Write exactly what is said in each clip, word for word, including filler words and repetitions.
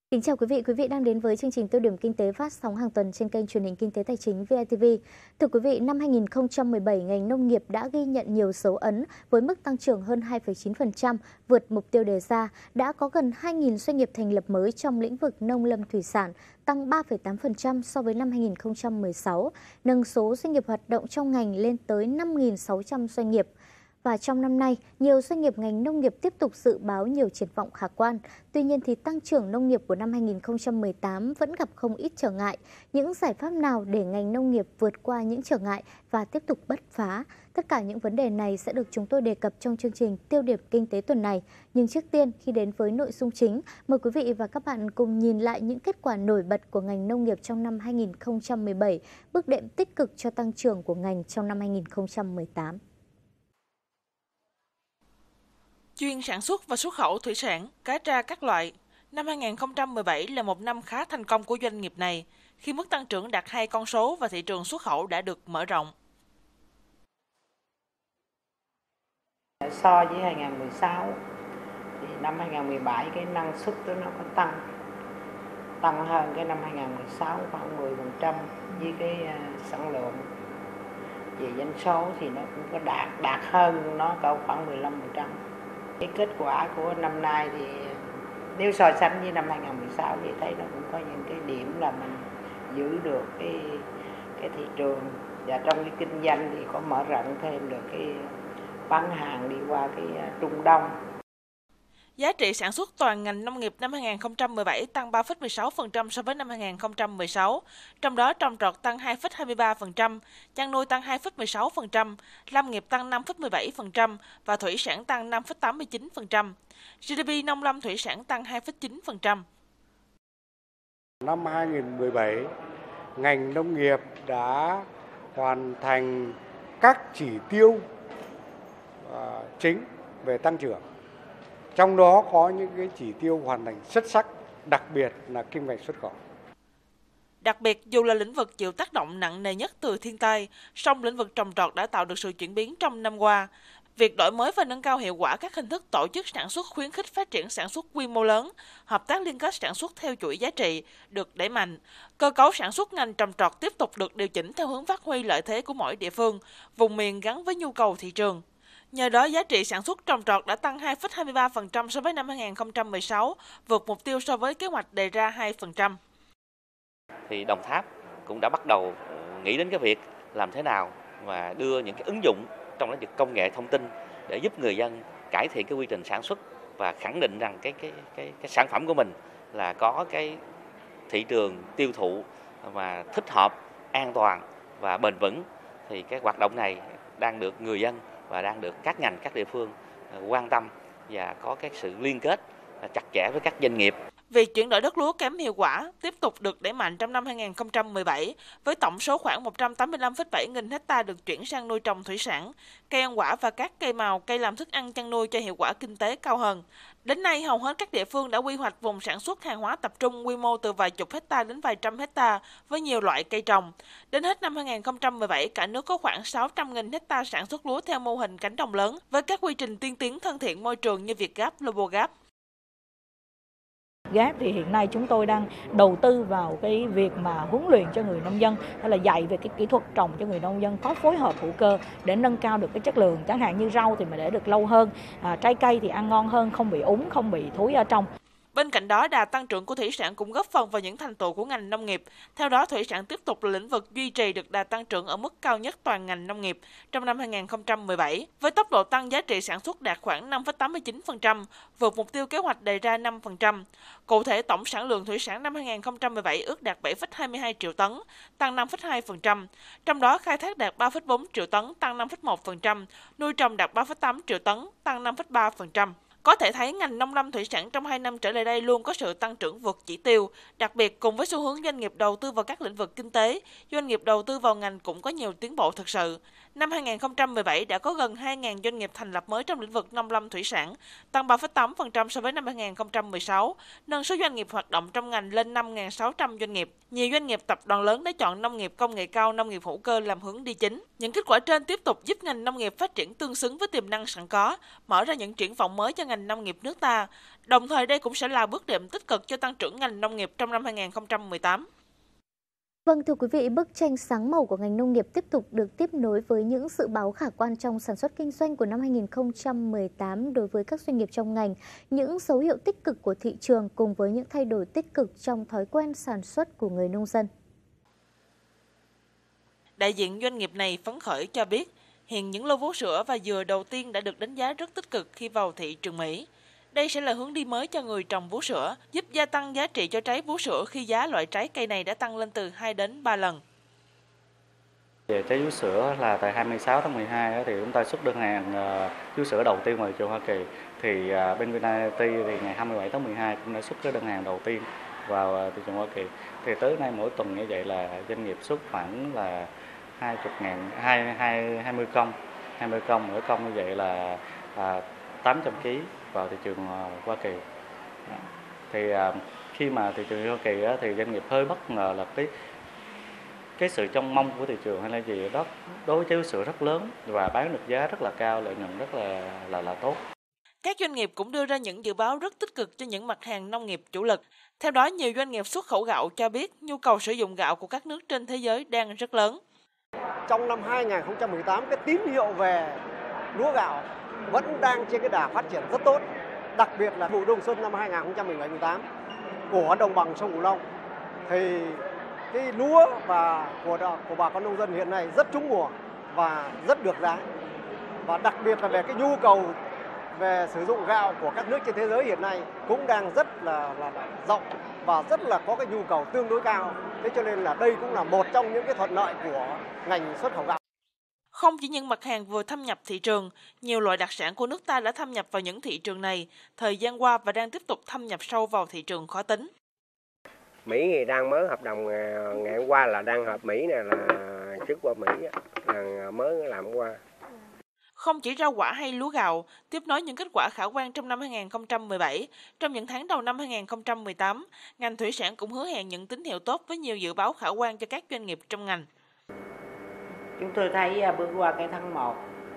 Kính chào quý vị, quý vị đang đến với chương trình Tiêu điểm Kinh tế phát sóng hàng tuần trên kênh truyền hình Kinh tế Tài chính vê i tê vê. Thưa quý vị, năm hai nghìn không trăm mười bảy, ngành nông nghiệp đã ghi nhận nhiều dấu ấn với mức tăng trưởng hơn hai phẩy chín phần trăm, vượt mục tiêu đề ra. Đã có gần hai nghìn doanh nghiệp thành lập mới trong lĩnh vực nông lâm thủy sản, tăng ba phẩy tám phần trăm so với năm hai nghìn không trăm mười sáu, nâng số doanh nghiệp hoạt động trong ngành lên tới năm nghìn sáu trăm doanh nghiệp. Và trong năm nay, nhiều doanh nghiệp ngành nông nghiệp tiếp tục dự báo nhiều triển vọng khả quan. Tuy nhiên thì tăng trưởng nông nghiệp của năm hai nghìn không trăm mười tám vẫn gặp không ít trở ngại. Những giải pháp nào để ngành nông nghiệp vượt qua những trở ngại và tiếp tục bứt phá? Tất cả những vấn đề này sẽ được chúng tôi đề cập trong chương trình Tiêu điểm Kinh tế tuần này. Nhưng trước tiên, khi đến với nội dung chính, mời quý vị và các bạn cùng nhìn lại những kết quả nổi bật của ngành nông nghiệp trong năm hai nghìn không trăm mười bảy, bước đệm tích cực cho tăng trưởng của ngành trong năm hai nghìn không trăm mười tám. Chuyên sản xuất và xuất khẩu thủy sản, cá tra các loại. Năm hai nghìn không trăm mười bảy là một năm khá thành công của doanh nghiệp này, khi mức tăng trưởng đạt hai con số và thị trường xuất khẩu đã được mở rộng. So với hai nghìn không trăm mười sáu, thì năm hai nghìn không trăm mười bảy cái năng suất đó nó có tăng, tăng hơn cái năm hai nghìn không trăm mười sáu khoảng mười phần trăm với cái sản lượng. Về doanh số thì nó cũng có đạt, đạt hơn nó cỡ khoảng mười lăm phần trăm. Cái kết quả của năm nay thì nếu so sánh với năm hai nghìn không trăm mười sáu thì thấy nó cũng có những cái điểm là mình giữ được cái cái thị trường, và trong cái kinh doanh thì có mở rộng thêm được cái bán hàng đi qua cái Trung Đông. Giá trị sản xuất toàn ngành nông nghiệp năm hai nghìn không trăm mười bảy tăng ba phẩy mười sáu phần trăm so với năm hai nghìn không trăm mười sáu, trong đó trồng trọt tăng hai phẩy hai mươi ba phần trăm, chăn nuôi tăng hai phẩy mười sáu phần trăm, lâm nghiệp tăng năm phẩy mười bảy phần trăm và thủy sản tăng năm phẩy tám mươi chín phần trăm. giê đê pê nông lâm thủy sản tăng hai phẩy chín phần trăm. Năm hai nghìn không trăm mười bảy, ngành nông nghiệp đã hoàn thành các chỉ tiêu uh, chính về tăng trưởng. Trong đó có những cái chỉ tiêu hoàn thành xuất sắc, đặc biệt là kim ngạch xuất khẩu. Đặc biệt, dù là lĩnh vực chịu tác động nặng nề nhất từ thiên tai, song lĩnh vực trồng trọt đã tạo được sự chuyển biến trong năm qua. Việc đổi mới và nâng cao hiệu quả các hình thức tổ chức sản xuất, khuyến khích phát triển sản xuất quy mô lớn, hợp tác liên kết sản xuất theo chuỗi giá trị được đẩy mạnh. Cơ cấu sản xuất ngành trồng trọt tiếp tục được điều chỉnh theo hướng phát huy lợi thế của mỗi địa phương, vùng miền gắn với nhu cầu thị trường. Nhờ đó, giá trị sản xuất trồng trọt đã tăng hai phẩy hai mươi ba phần trăm so với năm hai nghìn không trăm mười sáu, vượt mục tiêu so với kế hoạch đề ra hai phần trăm. Thì Đồng Tháp cũng đã bắt đầu nghĩ đến cái việc làm thế nào và đưa những cái ứng dụng trong lĩnh vực công nghệ thông tin để giúp người dân cải thiện cái quy trình sản xuất và khẳng định rằng cái cái cái cái sản phẩm của mình là có cái thị trường tiêu thụ mà thích hợp, an toàn và bền vững. Thì cái hoạt động này đang được người dân và đang được các ngành, các địa phương quan tâm và có cái sự liên kết chặt chẽ với các doanh nghiệp. Việc chuyển đổi đất lúa kém hiệu quả tiếp tục được đẩy mạnh trong năm hai nghìn không trăm mười bảy, với tổng số khoảng một trăm tám mươi lăm phẩy bảy nghìn hecta được chuyển sang nuôi trồng thủy sản, cây ăn quả và các cây màu, cây làm thức ăn chăn nuôi cho hiệu quả kinh tế cao hơn. Đến nay, hầu hết các địa phương đã quy hoạch vùng sản xuất hàng hóa tập trung quy mô từ vài chục hecta đến vài trăm hecta với nhiều loại cây trồng. Đến hết năm hai nghìn không trăm mười bảy, cả nước có khoảng sáu trăm nghìn hecta sản xuất lúa theo mô hình cánh đồng lớn với các quy trình tiên tiến thân thiện môi trường như Việt Gap, Global Gap thì hiện nay chúng tôi đang đầu tư vào cái việc mà huấn luyện cho người nông dân, hay là dạy về cái kỹ thuật trồng cho người nông dân, có phối hợp hữu cơ để nâng cao được cái chất lượng. Chẳng hạn như rau thì mà để được lâu hơn, à, trái cây thì ăn ngon hơn, không bị úng, không bị thối ở trong. Bên cạnh đó, đà tăng trưởng của thủy sản cũng góp phần vào những thành tựu của ngành nông nghiệp. Theo đó, thủy sản tiếp tục là lĩnh vực duy trì được đà tăng trưởng ở mức cao nhất toàn ngành nông nghiệp trong năm hai nghìn không trăm mười bảy, với tốc độ tăng giá trị sản xuất đạt khoảng năm phẩy tám mươi chín phần trăm, vượt mục tiêu kế hoạch đề ra năm phần trăm. Cụ thể, tổng sản lượng thủy sản năm hai nghìn không trăm mười bảy ước đạt bảy phẩy hai mươi hai triệu tấn, tăng năm phẩy hai phần trăm. Trong đó, khai thác đạt ba phẩy bốn triệu tấn, tăng năm phẩy một phần trăm, nuôi trồng đạt ba phẩy tám triệu tấn, tăng năm phẩy ba phần trăm. Có thể thấy ngành nông lâm thủy sản trong hai năm trở lại đây luôn có sự tăng trưởng vượt chỉ tiêu. Đặc biệt, cùng với xu hướng doanh nghiệp đầu tư vào các lĩnh vực kinh tế, doanh nghiệp đầu tư vào ngành cũng có nhiều tiến bộ thực sự. Năm hai nghìn không trăm mười bảy đã có gần hai nghìn doanh nghiệp thành lập mới trong lĩnh vực nông lâm thủy sản, tăng ba phẩy tám phần trăm so với năm hai nghìn không trăm mười sáu, nâng số doanh nghiệp hoạt động trong ngành lên năm nghìn sáu trăm doanh nghiệp. Nhiều doanh nghiệp tập đoàn lớn đã chọn nông nghiệp công nghệ cao, nông nghiệp hữu cơ làm hướng đi chính. Những kết quả trên tiếp tục giúp ngành nông nghiệp phát triển tương xứng với tiềm năng sẵn có, mở ra những triển vọng mới cho ngành nông nghiệp nước ta. Đồng thời đây cũng sẽ là bước đệm tích cực cho tăng trưởng ngành nông nghiệp trong năm hai nghìn không trăm mười tám. Vâng, thưa quý vị, bức tranh sáng màu của ngành nông nghiệp tiếp tục được tiếp nối với những dự báo khả quan trong sản xuất kinh doanh của năm hai nghìn không trăm mười tám đối với các doanh nghiệp trong ngành, những dấu hiệu tích cực của thị trường cùng với những thay đổi tích cực trong thói quen sản xuất của người nông dân. Đại diện doanh nghiệp này phấn khởi cho biết, hiện những lô vú sữa và dừa đầu tiên đã được đánh giá rất tích cực khi vào thị trường Mỹ. Đây sẽ là hướng đi mới cho người trồng vú sữa, giúp gia tăng giá trị cho trái vú sữa khi giá loại trái cây này đã tăng lên từ hai đến ba lần. Về trái vú sữa là tại hai mươi sáu tháng mười hai thì chúng ta xuất đơn hàng vú sữa đầu tiên vào thị trường Hoa Kỳ. Thì bên Vinati thì ngày hai mươi bảy tháng mười hai cũng đã xuất cái đơn hàng đầu tiên vào thị trường Hoa Kỳ. Thì tới nay mỗi tuần như vậy là doanh nghiệp xuất khoảng là hai mươi ngàn, hai mươi công, hai mươi công, mỗi công như vậy là à, tám trăm ki lô gam vào thị trường Hoa Kỳ. Thì khi mà thị trường Hoa Kỳ thì doanh nghiệp hơi bất ngờ là cái cái sự trông mong của thị trường hay là gì đó đối với trái vú sữa rất lớn và bán được giá rất là cao, lợi nhuận rất là là là tốt. Các doanh nghiệp cũng đưa ra những dự báo rất tích cực cho những mặt hàng nông nghiệp chủ lực. Theo đó, nhiều doanh nghiệp xuất khẩu gạo cho biết nhu cầu sử dụng gạo của các nước trên thế giới đang rất lớn. Trong năm hai nghìn không trăm mười tám, cái tín hiệu về lúa gạo vẫn đang trên cái đà phát triển rất tốt, đặc biệt là vụ đông xuân năm hai nghìn không trăm mười bảy mười tám của đồng bằng sông Cửu Long thì cái lúa và của của bà con nông dân hiện nay rất trúng mùa và rất được giá, và đặc biệt là về cái nhu cầu về sử dụng gạo của các nước trên thế giới hiện nay cũng đang rất là, là, là rộng và rất là có cái nhu cầu tương đối cao. Thế cho nên là đây cũng là một trong những cái thuận lợi của ngành xuất khẩu gạo. Không chỉ những mặt hàng vừa thâm nhập thị trường, nhiều loại đặc sản của nước ta đã thâm nhập vào những thị trường này thời gian qua và đang tiếp tục thâm nhập sâu vào thị trường khó tính. Mỹ thì đang mới hợp đồng ngày hôm qua là đang hợp Mỹ này là trước qua Mỹ là mới làm qua. Không chỉ rau quả hay lúa gạo, tiếp nối những kết quả khả quan trong năm hai nghìn không trăm mười bảy, trong những tháng đầu năm hai nghìn không trăm mười tám, ngành thủy sản cũng hứa hẹn những tín hiệu tốt với nhiều dự báo khả quan cho các doanh nghiệp trong ngành. Chúng tôi thấy bước qua cái tháng một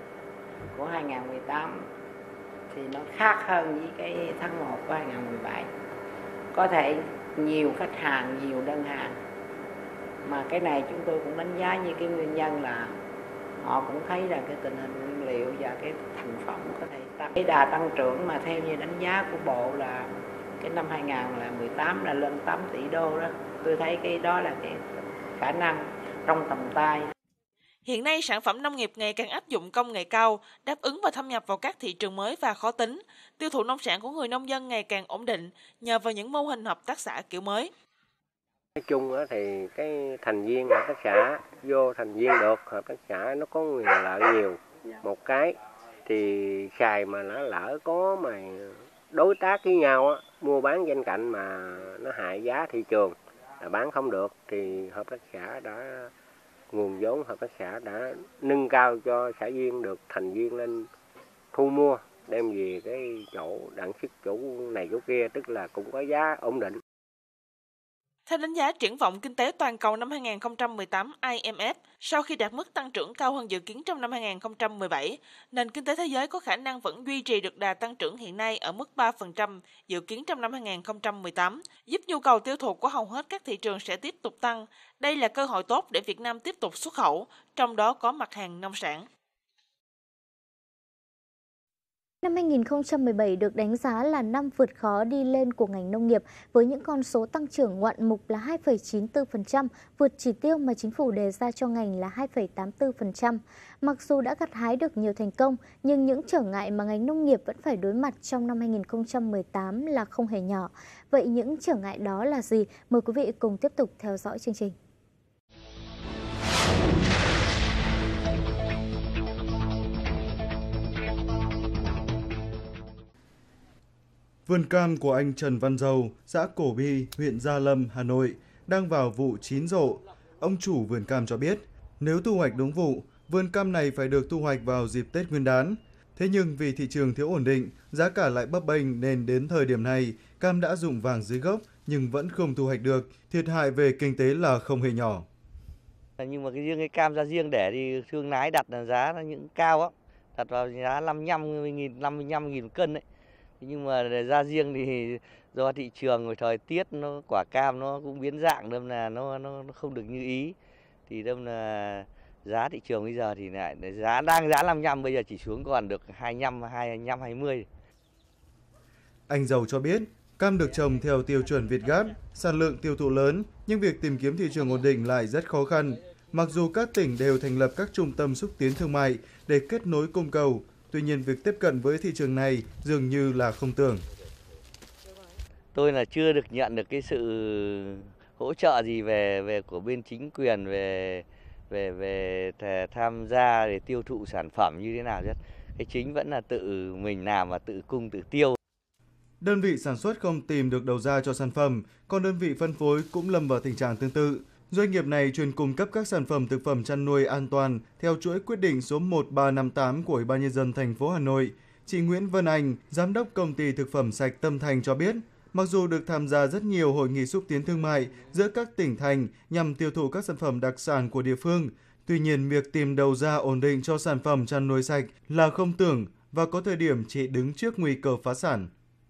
của hai nghìn không trăm mười tám thì nó khác hơn với cái tháng một của hai nghìn không trăm mười bảy. Có thể nhiều khách hàng, nhiều đơn hàng. Mà cái này chúng tôi cũng đánh giá như cái nguyên nhân là họ cũng thấy rằng cái tình hình nguyên liệu và cái thành phẩm có thể tăng. Cái đà tăng trưởng mà theo như đánh giá của Bộ là cái năm hai nghìn không trăm mười tám là lên tám tỷ đô đó. Tôi thấy cái đó là cái khả năng trong tầm tay. Hiện nay, sản phẩm nông nghiệp ngày càng áp dụng công nghệ cao, đáp ứng và thâm nhập vào các thị trường mới và khó tính. Tiêu thụ nông sản của người nông dân ngày càng ổn định nhờ vào những mô hình hợp tác xã kiểu mới. Nói chung thì cái thành viên hợp tác xã vô thành viên được, hợp tác xã nó có quyền lợi nhiều. Một cái thì xài mà nó lỡ có mà đối tác với nhau mua bán danh cạnh mà nó hại giá thị trường là bán không được thì hợp tác xã đã nguồn vốn hợp tác xã đã nâng cao cho xã viên được thành viên lên thu mua đem về cái chỗ đặng sức chỗ này chỗ kia, tức là cũng có giá ổn định. Theo đánh giá triển vọng kinh tế toàn cầu năm hai nghìn không trăm mười tám I M F, sau khi đạt mức tăng trưởng cao hơn dự kiến trong năm hai nghìn không trăm mười bảy, nền kinh tế thế giới có khả năng vẫn duy trì được đà tăng trưởng hiện nay ở mức ba phần trăm dự kiến trong năm hai nghìn không trăm mười tám, giúp nhu cầu tiêu thụ của hầu hết các thị trường sẽ tiếp tục tăng. Đây là cơ hội tốt để Việt Nam tiếp tục xuất khẩu, trong đó có mặt hàng nông sản. Năm hai nghìn không trăm mười bảy được đánh giá là năm vượt khó đi lên của ngành nông nghiệp với những con số tăng trưởng ngoạn mục là hai phẩy chín mươi tư phần trăm, vượt chỉ tiêu mà chính phủ đề ra cho ngành là hai phẩy tám mươi tư phần trăm. Mặc dù đã gặt hái được nhiều thành công, nhưng những trở ngại mà ngành nông nghiệp vẫn phải đối mặt trong năm hai nghìn không trăm mười tám là không hề nhỏ. Vậy những trở ngại đó là gì? Mời quý vị cùng tiếp tục theo dõi chương trình. Vườn cam của anh Trần Văn Dầu, xã Cổ Bi, huyện Gia Lâm, Hà Nội đang vào vụ chín rộ. Ông chủ vườn cam cho biết, nếu thu hoạch đúng vụ, Vườn cam này phải được thu hoạch vào dịp Tết Nguyên đán. Thế nhưng vì thị trường thiếu ổn định, giá cả lại bấp bênh nên đến thời điểm này, cam đã rụng vàng dưới gốc nhưng vẫn không thu hoạch được, thiệt hại về kinh tế là không hề nhỏ. Nhưng mà cái riêng cái cam ra riêng để thì thương lái đặt là giá nó những cao á, đặt vào giá năm mươi lăm nghìn, năm mươi lăm nghìn cân đấy. Nhưng mà để ra riêng thì do thị trường rồi thời tiết nó quả cam nó cũng biến dạng đâm là nó nó nó không được như ý. Thì đâm là giá thị trường bây giờ thì lại giá đang giá năm mươi lăm, bây giờ chỉ xuống còn được hai mươi lăm, hai mươi lăm, hai mươi. Anh Dầu cho biết, cam được trồng theo tiêu chuẩn Việt Gáp, sản lượng tiêu thụ lớn, nhưng việc tìm kiếm thị trường ổn định lại rất khó khăn. Mặc dù các tỉnh đều thành lập các trung tâm xúc tiến thương mại để kết nối cung cầu, tuy nhiên việc tiếp cận với thị trường này dường như là không tưởng. Tôi là chưa được nhận được cái sự hỗ trợ gì về về của bên chính quyền về về về tham gia để tiêu thụ sản phẩm như thế nào chứ. Cái chính vẫn là tự mình làm và tự cung tự tiêu. Đơn vị sản xuất không tìm được đầu ra cho sản phẩm, còn đơn vị phân phối cũng lâm vào tình trạng tương tự. Doanh nghiệp này chuyên cung cấp các sản phẩm thực phẩm chăn nuôi an toàn theo chuỗi quyết định số một ba năm tám của Ủy ban Nhân dân thành phố Hà Nội. Chị Nguyễn Vân Anh, giám đốc công ty thực phẩm sạch Tâm Thành cho biết, mặc dù được tham gia rất nhiều hội nghị xúc tiến thương mại giữa các tỉnh thành nhằm tiêu thụ các sản phẩm đặc sản của địa phương, tuy nhiên việc tìm đầu ra ổn định cho sản phẩm chăn nuôi sạch là không tưởng và có thời điểm chị đứng trước nguy cơ phá sản.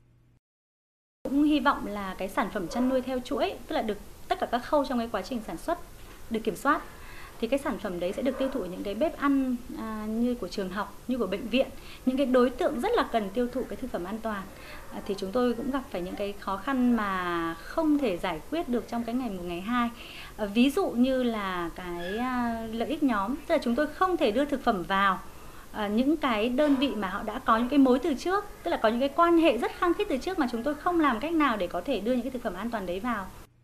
Cũng hy vọng là cái sản phẩm chăn nuôi theo chuỗi, tức là được tất cả các khâu trong cái quá trình sản xuất được kiểm soát, thì cái sản phẩm đấy sẽ được tiêu thụ ở những cái bếp ăn à, như của trường học, như của bệnh viện, những cái đối tượng rất là cần tiêu thụ cái thực phẩm an toàn. À, thì chúng tôi cũng gặp phải những cái khó khăn mà không thể giải quyết được trong cái ngày một ngày hai. À, ví dụ như là cái à, lợi ích nhóm, tức là chúng tôi không thể đưa thực phẩm vào À, những cái đơn vị mà họ đã có những cái mối từ trước, tức là có những cái quan hệ rất khăng khít từ trước mà chúng tôi không làm cách nào để có thể đưa những cái thực phẩm an toàn đấy vào.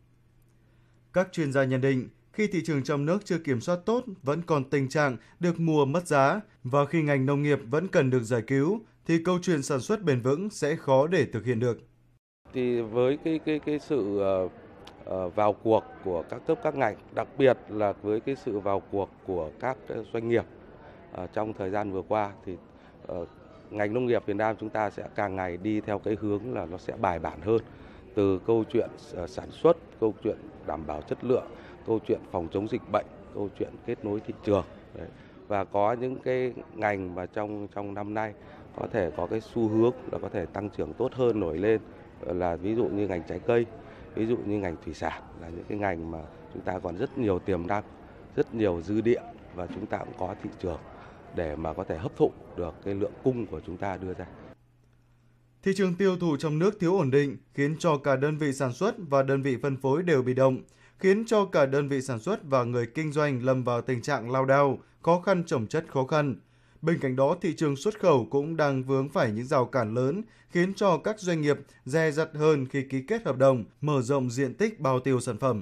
Các chuyên gia nhận định, khi thị trường trong nước chưa kiểm soát tốt, vẫn còn tình trạng được mua mất giá, và khi ngành nông nghiệp vẫn cần được giải cứu, thì câu chuyện sản xuất bền vững sẽ khó để thực hiện được. Thì với cái cái cái sự uh, uh, vào cuộc của các cấp các ngành, đặc biệt là với cái sự vào cuộc của các doanh nghiệp uh, trong thời gian vừa qua, thì uh, ngành nông nghiệp Việt Nam chúng ta sẽ càng ngày đi theo cái hướng là nó sẽ bài bản hơn, từ câu chuyện uh, sản xuất, câu chuyện đảm bảo chất lượng, câu chuyện phòng chống dịch bệnh, câu chuyện kết nối thị trường. Đấy. Và có những cái ngành mà trong trong năm nay có thể có cái xu hướng là có thể tăng trưởng tốt hơn nổi lên, là ví dụ như ngành trái cây, ví dụ như ngành thủy sản, là những cái ngành mà chúng ta còn rất nhiều tiềm năng, rất nhiều dư địa, và chúng ta cũng có thị trường để mà có thể hấp thụ được cái lượng cung của chúng ta đưa ra. Thị trường tiêu thụ trong nước thiếu ổn định khiến cho cả đơn vị sản xuất và đơn vị phân phối đều bị động, khiến cho cả đơn vị sản xuất và người kinh doanh lâm vào tình trạng lao đao, khó khăn chồng chất khó khăn. Bên cạnh đó, thị trường xuất khẩu cũng đang vướng phải những rào cản lớn, khiến cho các doanh nghiệp dè dặt hơn khi ký kết hợp đồng, mở rộng diện tích bao tiêu sản phẩm.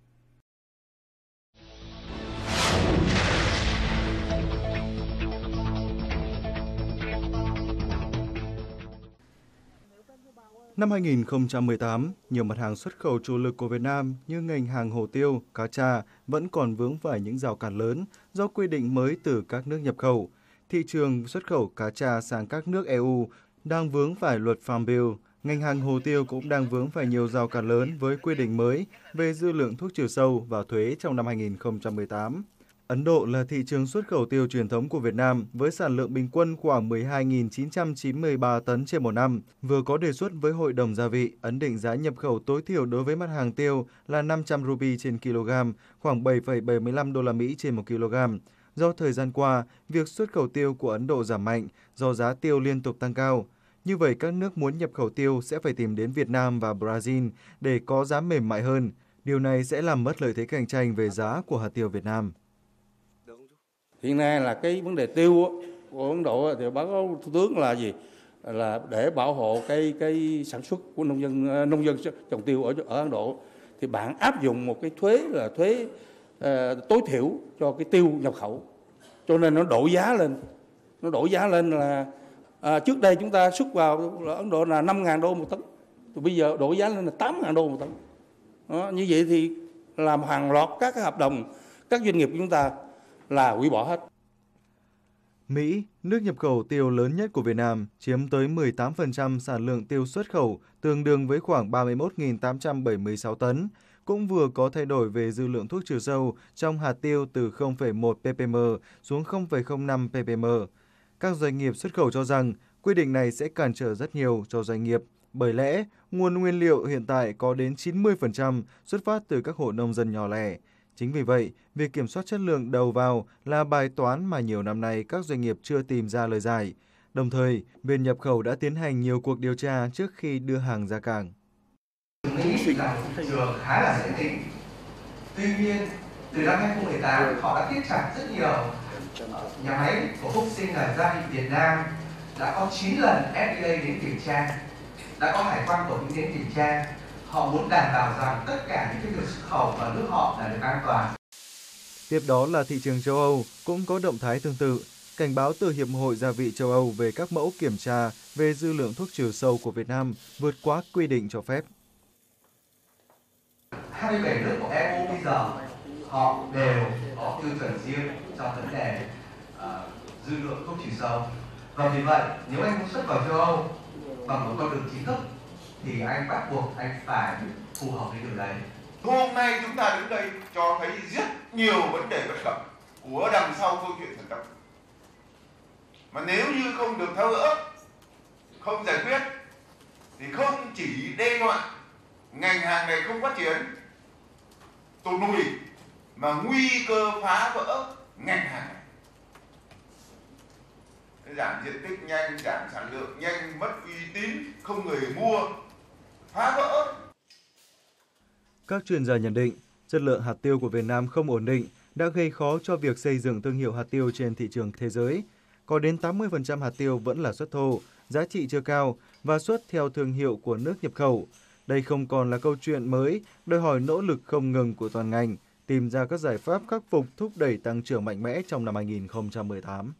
Năm hai nghìn không trăm mười tám, nhiều mặt hàng xuất khẩu chủ lực của Việt Nam như ngành hàng hồ tiêu, cá tra vẫn còn vướng phải những rào cản lớn do quy định mới từ các nước nhập khẩu. Thị trường xuất khẩu cá tra sang các nước e u đang vướng phải luật Farm Bill. Ngành hàng hồ tiêu cũng đang vướng phải nhiều rào cản lớn với quy định mới về dư lượng thuốc trừ sâu và thuế trong năm hai nghìn không trăm mười tám. Ấn Độ là thị trường xuất khẩu tiêu truyền thống của Việt Nam với sản lượng bình quân khoảng mười hai nghìn chín trăm chín mươi ba tấn trên một năm, vừa có đề xuất với Hội đồng Gia vị ấn định giá nhập khẩu tối thiểu đối với mặt hàng tiêu là năm trăm rupee trên kg, khoảng bảy phẩy bảy mươi lăm đô la Mỹ trên một kg. Do thời gian qua, việc xuất khẩu tiêu của Ấn Độ giảm mạnh do giá tiêu liên tục tăng cao. Như vậy, các nước muốn nhập khẩu tiêu sẽ phải tìm đến Việt Nam và Brazil để có giá mềm mại hơn. Điều này sẽ làm mất lợi thế cạnh tranh về giá của hạt tiêu Việt Nam. Hiện nay là cái vấn đề tiêu của Ấn Độ thì báo cáo Thủ tướng là gì? Là để bảo hộ cái cái sản xuất của nông dân nông dân trồng tiêu ở ở Ấn Độ, thì bạn áp dụng một cái thuế là thuế uh, tối thiểu cho cái tiêu nhập khẩu, cho nên nó đổi giá lên, nó đổi giá lên là uh, trước đây chúng ta xuất vào Ấn Độ là năm nghìn đô một tấn, thì bây giờ đổi giá lên là tám nghìn đô một tấn. Đó, như vậy thì làm hàng loạt các cái hợp đồng các doanh nghiệp của chúng ta là hủy bỏ hết. Mỹ, nước nhập khẩu tiêu lớn nhất của Việt Nam, chiếm tới mười tám phần trăm sản lượng tiêu xuất khẩu, tương đương với khoảng ba mươi mốt nghìn tám trăm bảy mươi sáu tấn, cũng vừa có thay đổi về dư lượng thuốc trừ sâu trong hạt tiêu từ không phẩy một ppm xuống không phẩy không năm ppm. Các doanh nghiệp xuất khẩu cho rằng quy định này sẽ cản trở rất nhiều cho doanh nghiệp, bởi lẽ nguồn nguyên liệu hiện tại có đến chín mươi phần trăm xuất phát từ các hộ nông dân nhỏ lẻ. Chính vì vậy, việc kiểm soát chất lượng đầu vào là bài toán mà nhiều năm nay các doanh nghiệp chưa tìm ra lời giải. Đồng thời, bên nhập khẩu đã tiến hành nhiều cuộc điều tra trước khi đưa hàng ra cảng. Mỹ là một thị trường khá là dễ tính. Tuy nhiên, từ năm hai không một tám, họ đã siết chặt rất nhiều. Nhà máy của Phúc Sinh ở Gia Định, Việt Nam đã có chín lần ép đê a đến kiểm tra, đã có hải quan của Mỹ đến kiểm tra. Họ muốn đảm bảo rằng tất cả những cái việc xuất khẩu vào nước họ là được an toàn. Tiếp đó là thị trường châu Âu cũng có động thái tương tự, cảnh báo từ Hiệp hội Gia vị châu Âu về các mẫu kiểm tra về dư lượng thuốc trừ sâu của Việt Nam vượt quá quy định cho phép. hai mươi bảy nước của e u bây giờ họ đều có tiêu chuẩn riêng trong vấn đề uh, dư lượng thuốc trừ sâu. Và vì vậy, nếu anh muốn xuất vào châu Âu bằng một con đường chính thức thì anh bắt buộc anh phải phù hợp với điều đấy. Hôm nay chúng ta đứng đây cho thấy rất nhiều vấn đề bất cập của đằng sau câu chuyện thần tốc. Mà nếu như không được tháo gỡ, không giải quyết thì không chỉ đe dọa ngành hàng này không phát triển, tụt lùi, mà nguy cơ phá vỡ ngành hàng này. Giảm diện tích nhanh, giảm sản lượng nhanh, mất uy tín, không người mua, phá vỡ. Các chuyên gia nhận định, chất lượng hạt tiêu của Việt Nam không ổn định đã gây khó cho việc xây dựng thương hiệu hạt tiêu trên thị trường thế giới. Có đến tám mươi phần trăm hạt tiêu vẫn là xuất thô, giá trị chưa cao và xuất theo thương hiệu của nước nhập khẩu. Đây không còn là câu chuyện mới, đòi hỏi nỗ lực không ngừng của toàn ngành, tìm ra các giải pháp khắc phục thúc đẩy tăng trưởng mạnh mẽ trong năm hai nghìn không trăm mười tám.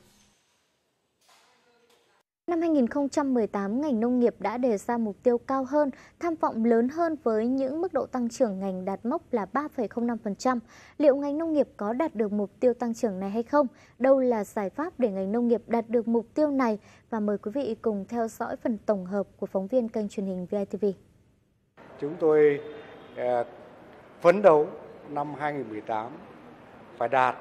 Năm hai nghìn không trăm mười tám, ngành nông nghiệp đã đề ra mục tiêu cao hơn, tham vọng lớn hơn với những mức độ tăng trưởng ngành đạt mốc là ba phẩy không năm phần trăm. Liệu ngành nông nghiệp có đạt được mục tiêu tăng trưởng này hay không? Đâu là giải pháp để ngành nông nghiệp đạt được mục tiêu này? Và mời quý vị cùng theo dõi phần tổng hợp của phóng viên kênh truyền hình vê i tê vê. Chúng tôi eh, phấn đấu năm hai nghìn không trăm mười tám phải đạt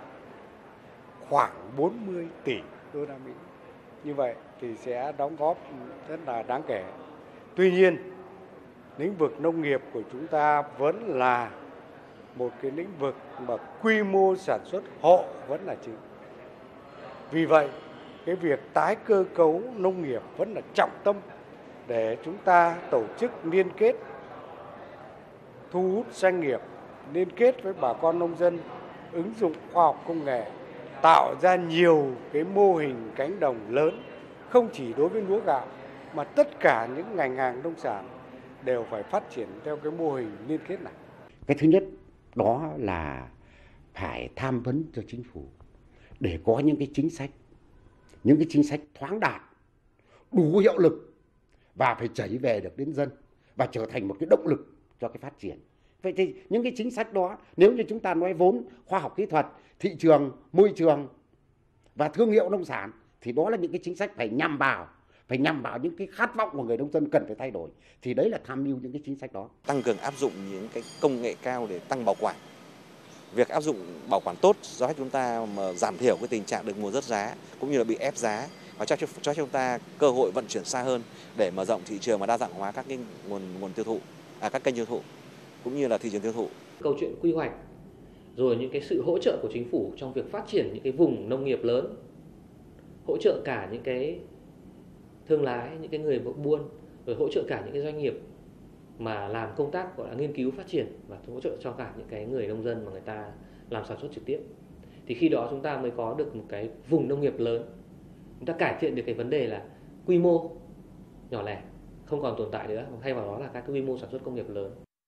khoảng bốn mươi tỷ đô la Mỹ. Như vậy thì sẽ đóng góp rất là đáng kể. Tuy nhiên, lĩnh vực nông nghiệp của chúng ta vẫn là một cái lĩnh vực mà quy mô sản xuất hộ vẫn là chính. Vì vậy, cái việc tái cơ cấu nông nghiệp vẫn là trọng tâm để chúng ta tổ chức liên kết, thu hút doanh nghiệp, liên kết với bà con nông dân, ứng dụng khoa học công nghệ, tạo ra nhiều cái mô hình cánh đồng lớn, không chỉ đối với lúa gạo mà tất cả những ngành hàng nông sản đều phải phát triển theo cái mô hình liên kết này. Cái thứ nhất đó là phải tham vấn cho chính phủ để có những cái chính sách, những cái chính sách thoáng đạt, đủ hiệu lực và phải chảy về được đến dân và trở thành một cái động lực cho cái phát triển. Vậy thì những cái chính sách đó, nếu như chúng ta nói vốn, khoa học kỹ thuật, thị trường, môi trường và thương hiệu nông sản, thì đó là những cái chính sách phải nhằm vào, phải nhằm vào những cái khát vọng của người nông dân cần phải thay đổi. Thì đấy là tham mưu những cái chính sách đó. Tăng cường áp dụng những cái công nghệ cao để tăng bảo quản. Việc áp dụng bảo quản tốt do chúng ta mà giảm thiểu cái tình trạng được mua rớt giá cũng như là bị ép giá và cho cho chúng ta cơ hội vận chuyển xa hơn để mở rộng thị trường và đa dạng hóa các cái nguồn nguồn tiêu thụ, à, các kênh tiêu thụ cũng như là thị trường tiêu thụ. Câu chuyện quy hoạch, rồi những cái sự hỗ trợ của chính phủ trong việc phát triển những cái vùng nông nghiệp lớn, hỗ trợ cả những cái thương lái, những cái người buôn, rồi hỗ trợ cả những cái doanh nghiệp mà làm công tác gọi là nghiên cứu phát triển và hỗ trợ cho cả những cái người nông dân mà người ta làm sản xuất trực tiếp. Thì khi đó chúng ta mới có được một cái vùng nông nghiệp lớn, chúng ta cải thiện được cái vấn đề là quy mô nhỏ lẻ không còn tồn tại nữa, thay vào đó là các cái quy mô sản xuất công nghiệp lớn.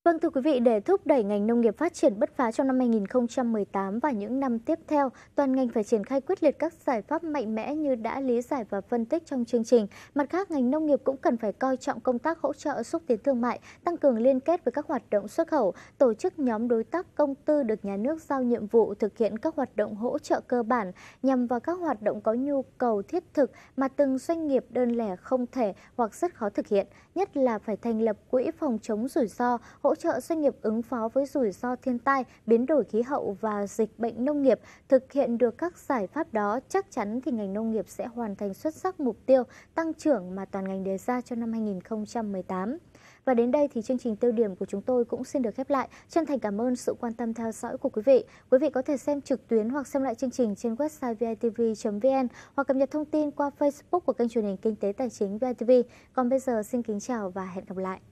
Vâng, thưa quý vị, để thúc đẩy ngành nông nghiệp phát triển bứt phá trong năm hai nghìn không trăm mười tám và những năm tiếp theo, toàn ngành phải triển khai quyết liệt các giải pháp mạnh mẽ như đã lý giải và phân tích trong chương trình. Mặt khác, ngành nông nghiệp cũng cần phải coi trọng công tác hỗ trợ xúc tiến thương mại, tăng cường liên kết với các hoạt động xuất khẩu, tổ chức nhóm đối tác công tư được nhà nước giao nhiệm vụ thực hiện các hoạt động hỗ trợ cơ bản nhằm vào các hoạt động có nhu cầu thiết thực mà từng doanh nghiệp đơn lẻ không thể hoặc rất khó thực hiện, nhất là phải thành lập quỹ phòng chống rủi ro, hỗ trợ doanh nghiệp ứng phó với rủi ro thiên tai, biến đổi khí hậu và dịch bệnh nông nghiệp. Thực hiện được các giải pháp đó, chắc chắn thì ngành nông nghiệp sẽ hoàn thành xuất sắc mục tiêu tăng trưởng mà toàn ngành đề ra cho năm hai nghìn không trăm mười tám. Và đến đây thì chương trình tiêu điểm của chúng tôi cũng xin được khép lại. Chân thành cảm ơn sự quan tâm theo dõi của quý vị. Quý vị có thể xem trực tuyến hoặc xem lại chương trình trên website v i t v chấm v n hoặc cập nhật thông tin qua Facebook của kênh truyền hình Kinh tế Tài chính vê i tê vê. Còn bây giờ xin kính chào và hẹn gặp lại.